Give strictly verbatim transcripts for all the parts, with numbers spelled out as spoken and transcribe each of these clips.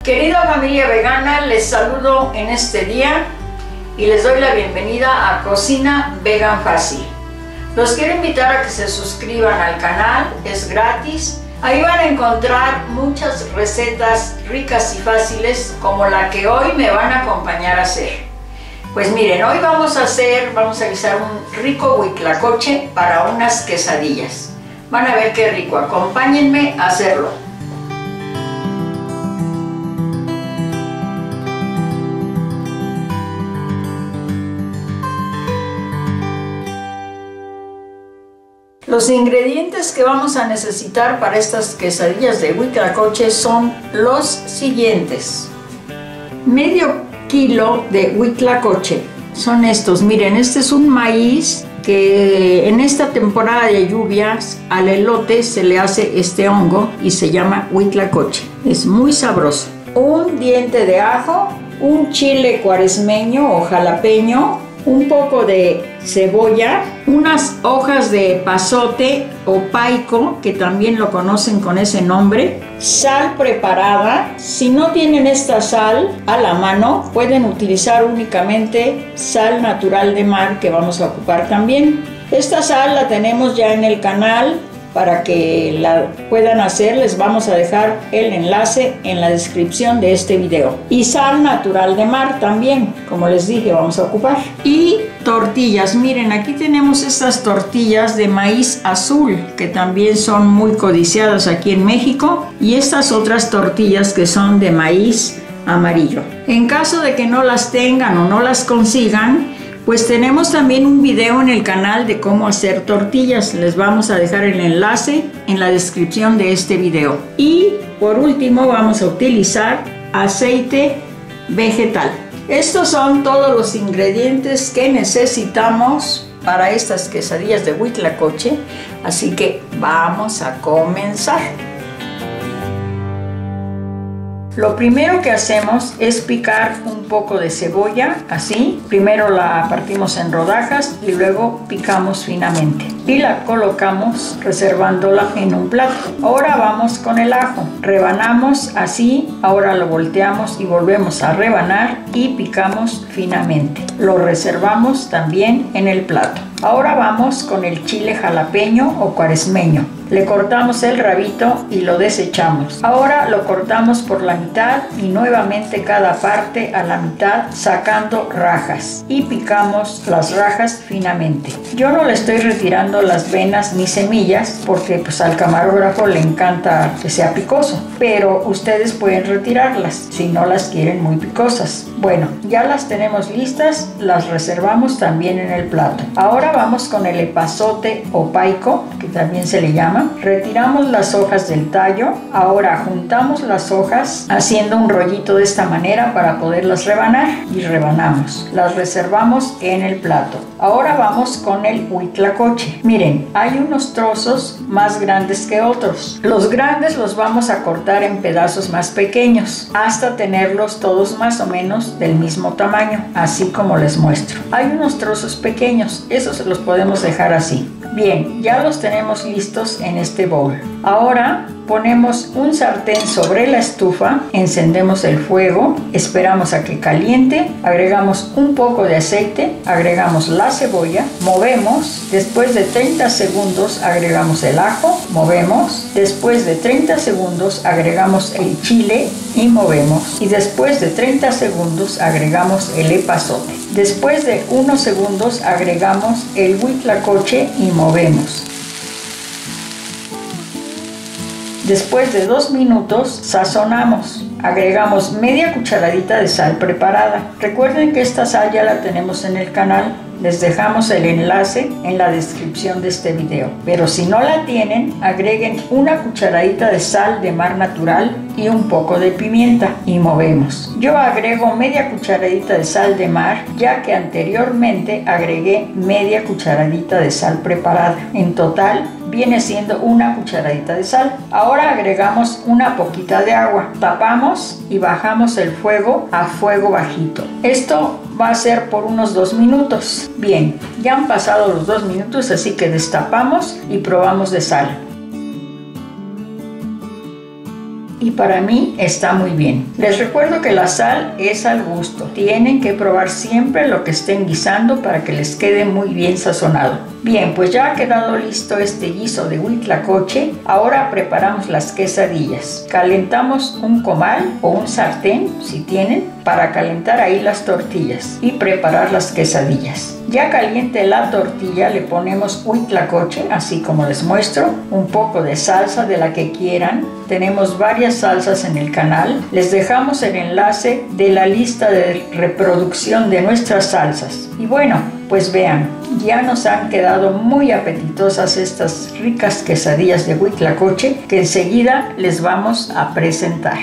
Querida familia vegana, les saludo en este día y les doy la bienvenida a Cocina Vegan Fácil. Los quiero invitar a que se suscriban al canal, es gratis. Ahí van a encontrar muchas recetas ricas y fáciles como la que hoy me van a acompañar a hacer. Pues miren, hoy vamos a hacer, vamos a realizar un rico huitlacoche para unas quesadillas. Van a ver qué rico, acompáñenme a hacerlo. Los ingredientes que vamos a necesitar para estas quesadillas de huitlacoche son los siguientes. Medio kilo de huitlacoche, son estos, miren, este es un maíz que en esta temporada de lluvias al elote se le hace este hongo y se llama huitlacoche, es muy sabroso. Un diente de ajo, un chile cuaresmeño o jalapeño, un poco de cebolla, unas hojas de pasote o paico, que también lo conocen con ese nombre, sal preparada. Si no tienen esta sal a la mano, pueden utilizar únicamente sal natural de mar, que vamos a ocupar también. Esta sal la tenemos ya en el canal. Para que la puedan hacer, les vamos a dejar el enlace en la descripción de este video. Y sal natural de mar también, como les dije, vamos a ocupar. Y tortillas, miren, aquí tenemos estas tortillas de maíz azul, que también son muy codiciadas aquí en México. Y estas otras tortillas que son de maíz amarillo. En caso de que no las tengan o no las consigan, pues tenemos también un video en el canal de cómo hacer tortillas. Les vamos a dejar el enlace en la descripción de este video. Y por último vamos a utilizar aceite vegetal. Estos son todos los ingredientes que necesitamos para estas quesadillas de huitlacoche. Así que vamos a comenzar. Lo primero que hacemos es picar un poco de cebolla, así. Primero la partimos en rodajas y luego picamos finamente. Y la colocamos reservándola en un plato. Ahora vamos con el ajo. Rebanamos así, ahora lo volteamos y volvemos a rebanar y picamos finamente. Lo reservamos también en el plato. Ahora vamos con el chile jalapeño o cuaresmeño. Le cortamos el rabito y lo desechamos. Ahora lo cortamos por la mitad y nuevamente cada parte a la mitad, sacando rajas, y picamos las rajas finamente. Yo no le estoy retirando las venas ni semillas porque pues al camarógrafo le encanta que sea picoso, pero ustedes pueden retirarlas si no las quieren muy picosas. Bueno, ya las tenemos listas, las reservamos también en el plato. Ahora vamos con el epazote o paico, que también se le llama. Retiramos las hojas del tallo. Ahora juntamos las hojas haciendo un rollito de esta manera para poderlas rebanar y rebanamos. Las reservamos en el plato. Ahora vamos con el huitlacoche. Miren, hay unos trozos más grandes que otros. Los grandes los vamos a cortar en pedazos más pequeños hasta tenerlos todos más o menos del mismo tamaño, así como les muestro. Hay unos trozos pequeños, esos los podemos dejar así. Bien, ya los tenemos listos en este bowl. Ahora ponemos un sartén sobre la estufa, encendemos el fuego, esperamos a que caliente, agregamos un poco de aceite, agregamos la cebolla, movemos, después de treinta segundos agregamos el ajo, movemos, después de treinta segundos agregamos el chile y movemos, y después de treinta segundos agregamos el epazote. Después de unos segundos agregamos el huitlacoche y movemos. Después de dos minutos sazonamos. Agregamos media cucharadita de sal preparada. Recuerden que esta sal ya la tenemos en el canal. Les dejamos el enlace en la descripción de este video. Pero si no la tienen, agreguen una cucharadita de sal de mar natural y un poco de pimienta y movemos. Yo agrego media cucharadita de sal de mar, ya que anteriormente agregué media cucharadita de sal preparada. En total viene siendo una cucharadita de sal. Ahora agregamos una poquita de agua, tapamos y bajamos el fuego a fuego bajito. Esto va a ser por unos dos minutos. Bien, ya han pasado los dos minutos, así que destapamos y probamos de sal. y para mí está muy bien. Les recuerdo que la sal es al gusto. Tienen que probar siempre lo que estén guisando para que les quede muy bien sazonado. Bien, pues ya ha quedado listo este guiso de huitlacoche. Ahora preparamos las quesadillas. Calentamos un comal o un sartén, si tienen, para calentar ahí las tortillas y preparar las quesadillas. Ya caliente la tortilla, le ponemos huitlacoche, así como les muestro, un poco de salsa de la que quieran. Tenemos varias salsas en el canal. Les dejamos el enlace de la lista de reproducción de nuestras salsas. Y bueno, pues vean, ya nos han quedado muy apetitosas estas ricas quesadillas de huitlacoche que enseguida les vamos a presentar.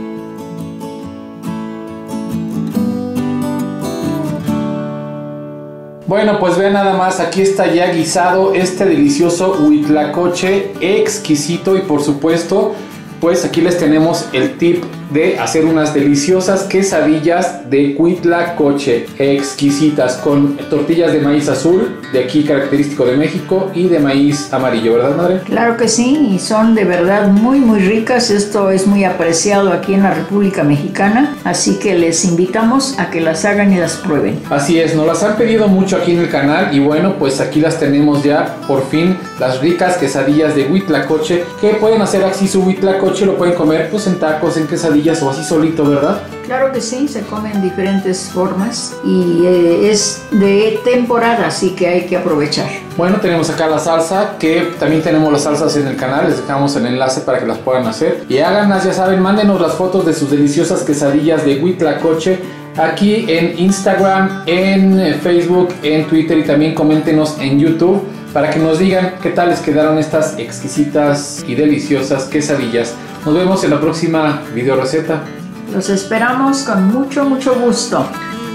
Bueno, pues vean nada más, aquí está ya guisado este delicioso huitlacoche exquisito y por supuesto, pues aquí les tenemos el tip de hacer unas deliciosas quesadillas de huitlacoche exquisitas con tortillas de maíz azul, de aquí característico de México, y de maíz amarillo, ¿verdad, madre? Claro que sí, y son de verdad muy muy ricas. Esto es muy apreciado aquí en la República Mexicana, así que les invitamos a que las hagan y las prueben. Así es, nos las han pedido mucho aquí en el canal y bueno, pues aquí las tenemos ya por fin, las ricas quesadillas de huitlacoche, que pueden hacer así su huitlacoche, lo pueden comer pues en tacos, en quesadillas o así solito, ¿verdad? Claro que sí, se come en diferentes formas y eh, es de temporada, así que hay que aprovechar. Bueno, tenemos acá la salsa, que también tenemos las salsas en el canal, les dejamos el enlace para que las puedan hacer. Y háganlas, ya saben, mándenos las fotos de sus deliciosas quesadillas de huitlacoche aquí en Instagram, en Facebook, en Twitter, y también coméntenos en YouTube para que nos digan qué tal les quedaron estas exquisitas y deliciosas quesadillas. Nos vemos en la próxima video receta. Los esperamos con mucho, mucho gusto.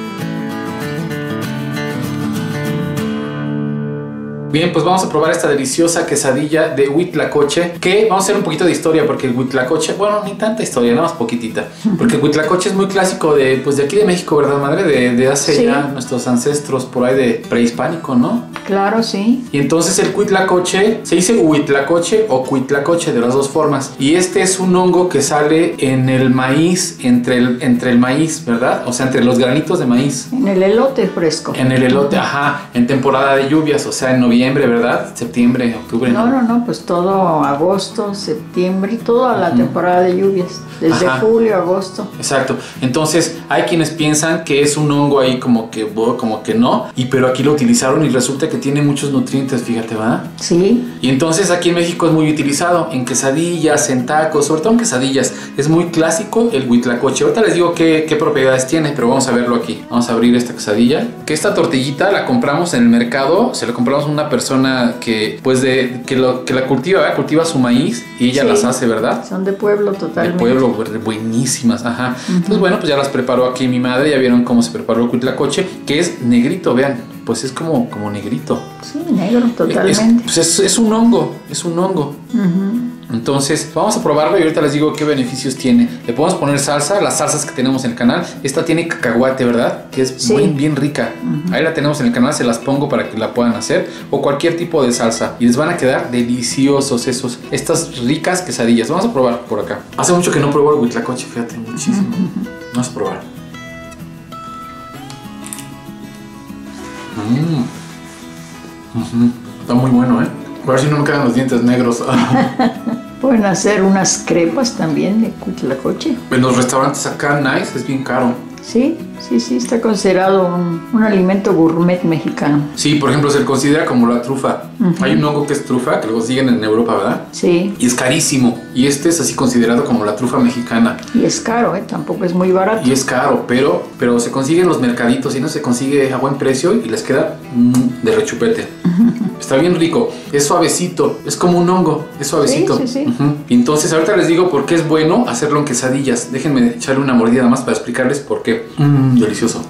Bien, pues vamos a probar esta deliciosa quesadilla de huitlacoche, que vamos a hacer un poquito de historia porque el huitlacoche, bueno, ni tanta historia, nada más poquitita, porque el huitlacoche es muy clásico de, pues de aquí de México, ¿verdad, madre? De, de hace sí. ya nuestros ancestros por ahí de prehispánico, ¿no? Claro, sí. Y entonces el huitlacoche, se dice huitlacoche o cuitlacoche de las dos formas, y este es un hongo que sale en el maíz, entre el, entre el maíz, ¿verdad? O sea, entre los granitos de maíz. En el elote fresco. En el elote, ajá, en temporada de lluvias, o sea, en noviembre. ¿Verdad? Septiembre, octubre. No, no, no, pues todo agosto, septiembre, toda la uh-huh. temporada de lluvias, desde Ajá. julio, agosto. Exacto. Entonces, hay quienes piensan que es un hongo ahí como que, como que no, y pero aquí lo utilizaron y resulta que tiene muchos nutrientes, fíjate, ¿verdad? Sí. Y entonces aquí en México es muy utilizado en quesadillas, en tacos, sobre todo en quesadillas. Es muy clásico el huitlacoche. Ahorita les digo qué, qué propiedades tiene, pero vamos a verlo aquí. Vamos a abrir esta quesadilla. Que esta tortillita la compramos en el mercado, se la compramos a una persona que pues de que lo que la cultiva, ¿verdad? Cultiva su maíz y ella sí, las hace, ¿verdad? Son de pueblo totalmente. De pueblo, buenísimas, ajá. Uh-huh. Entonces, bueno, pues ya las preparó aquí mi madre, ya vieron cómo se preparó el huitlacoche, que es negrito, vean, pues es como, como negrito. Sí, negro totalmente. Es, pues es, es un hongo, es un hongo. Uh-huh. Entonces, vamos a probarlo y ahorita les digo qué beneficios tiene. Le podemos poner salsa, las salsas que tenemos en el canal. Esta tiene cacahuate, ¿verdad? Que es sí. muy bien rica. Uh-huh. Ahí la tenemos en el canal, se las pongo para que la puedan hacer. O cualquier tipo de salsa. Y les van a quedar deliciosos esos, estas ricas quesadillas. Vamos a probar por acá. Hace mucho que no pruebo el huitlacoche, fíjate, muchísimo. Uh-huh. Vamos a probar. Mmm. Uh-huh. Está muy bueno, ¿eh? A ver si no me quedan los dientes negros. Pueden hacer unas crepas también de huitlacoche. En los restaurantes acá, nice, es bien caro. Sí, sí, sí, está considerado un, un alimento gourmet mexicano. Sí, por ejemplo, se le considera como la trufa. Uh-huh. Hay un hongo que es trufa, que lo consiguen en Europa, ¿verdad? Sí. Y es carísimo. Y este es así considerado como la trufa mexicana. Y es caro, ¿eh? Tampoco es muy barato. Y es caro, pero, pero se consigue en los mercaditos y no se consigue a buen precio y les queda mm, de rechupete. Uh-huh. Está bien rico, es suavecito, es como un hongo, es suavecito. Sí, sí, sí. Uh-huh. Y entonces ahorita les digo por qué es bueno hacerlo en quesadillas. Déjenme echarle una mordida más para explicarles por qué. Mmm, delicioso.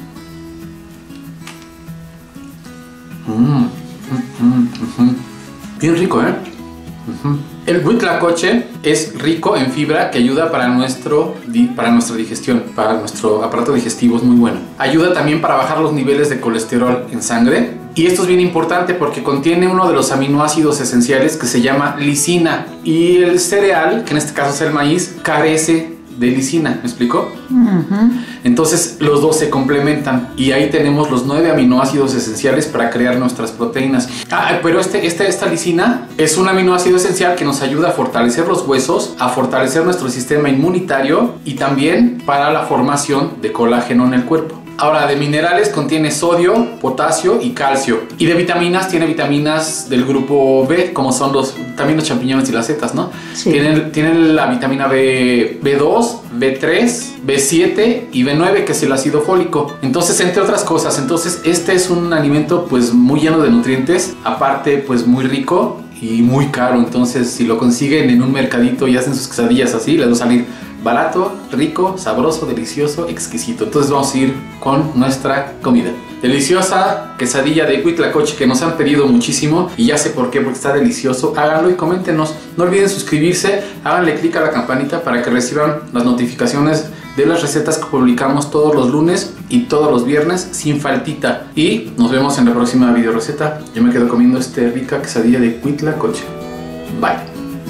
Mmm, mm, uh-huh. Bien rico, ¿eh? Uh-huh. El huitlacoche es rico en fibra que ayuda para, nuestro, para nuestra digestión, para nuestro aparato digestivo, es muy bueno. Ayuda también para bajar los niveles de colesterol en sangre Y esto es bien importante porque contiene uno de los aminoácidos esenciales que se llama lisina. Y el cereal, que en este caso es el maíz, carece de lisina. ¿Me explico? Uh-huh. Entonces los dos se complementan y ahí tenemos los nueve aminoácidos esenciales para crear nuestras proteínas. Ah, pero este, este, esta lisina es un aminoácido esencial que nos ayuda a fortalecer los huesos, a fortalecer nuestro sistema inmunitario y también para la formación de colágeno en el cuerpo. Ahora, de minerales contiene sodio, potasio y calcio. Y de vitaminas tiene vitaminas del grupo B, como son los, también los champiñones y las setas, ¿no? Sí. Tienen, tienen la vitamina B, B2, B tres, B siete y B nueve, que es el ácido fólico. Entonces, entre otras cosas, entonces este es un alimento pues muy lleno de nutrientes, aparte pues muy rico y muy caro. Entonces, si lo consiguen en un mercadito y hacen sus quesadillas así, les va a salir barato, rico, sabroso, delicioso, exquisito. Entonces vamos a ir con nuestra comida. Deliciosa quesadilla de huitlacoche que nos han pedido muchísimo y ya sé por qué, porque está delicioso. Háganlo y coméntenos. No olviden suscribirse, háganle clic a la campanita para que reciban las notificaciones de las recetas que publicamos todos los lunes y todos los viernes sin faltita. Y nos vemos en la próxima video receta. Yo me quedo comiendo esta rica quesadilla de huitlacoche. Bye.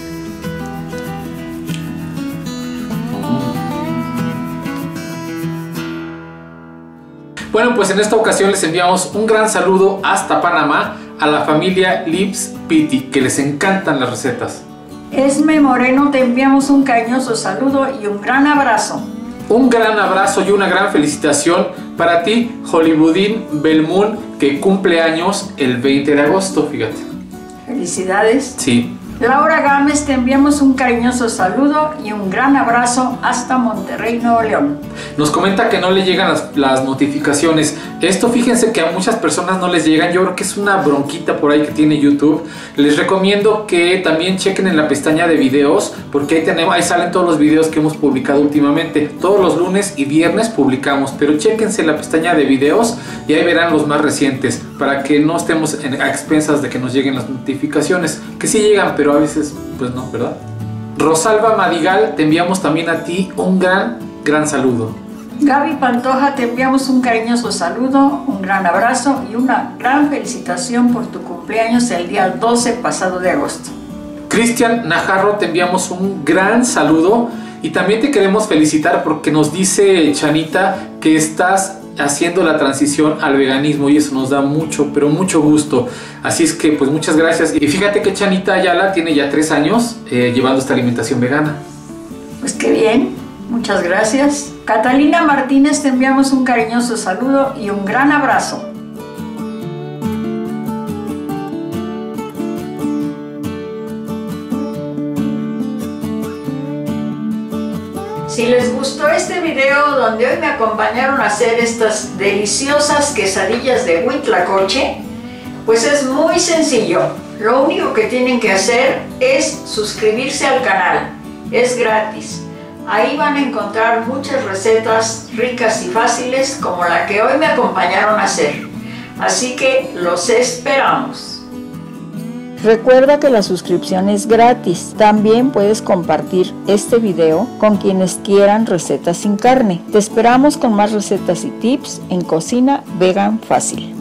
Bueno, pues en esta ocasión les enviamos un gran saludo hasta Panamá a la familia Lips Piti, que les encantan las recetas. Esme Moreno, te enviamos un cariñoso saludo y un gran abrazo. Un gran abrazo y una gran felicitación para ti, Hollywoodín Belmoon, que cumple años el veinte de agosto, fíjate. Felicidades. Sí. Laura Gámez, te enviamos un cariñoso saludo y un gran abrazo hasta Monterrey, Nuevo León. Nos comenta que no le llegan las, las notificaciones. Esto, fíjense que a muchas personas no les llegan. Yo creo que es una bronquita por ahí que tiene YouTube. Les recomiendo que también chequen en la pestaña de videos, porque ahí, tenemos, ahí salen todos los videos que hemos publicado últimamente. Todos los lunes y viernes publicamos, pero chequense en la pestaña de videos y ahí verán los más recientes, para que no estemos en, a expensas de que nos lleguen las notificaciones, que sí llegan, pero a veces pues no, ¿verdad? Rosalba Madigal, te enviamos también a ti un gran, gran saludo. Gaby Pantoja, te enviamos un cariñoso saludo, un gran abrazo y una gran felicitación por tu cumpleaños el día doce pasado de agosto. Cristian Najarro, te enviamos un gran saludo y también te queremos felicitar porque nos dice Chanita que estás haciendo la transición al veganismo y eso nos da mucho, pero mucho gusto. Así es que pues muchas gracias. Y fíjate que Chanita Ayala tiene ya tres años eh, llevando esta alimentación vegana. Pues qué bien, muchas gracias. Catalina Martínez, te enviamos un cariñoso saludo y un gran abrazo. Si les gustó este video donde hoy me acompañaron a hacer estas deliciosas quesadillas de huitlacoche, pues es muy sencillo. Lo único que tienen que hacer es suscribirse al canal. Es gratis. Ahí van a encontrar muchas recetas ricas y fáciles como la que hoy me acompañaron a hacer. Así que los esperamos. Recuerda que la suscripción es gratis. También puedes compartir este video con quienes quieran recetas sin carne. Te esperamos con más recetas y tips en Cocina Vegan Fácil.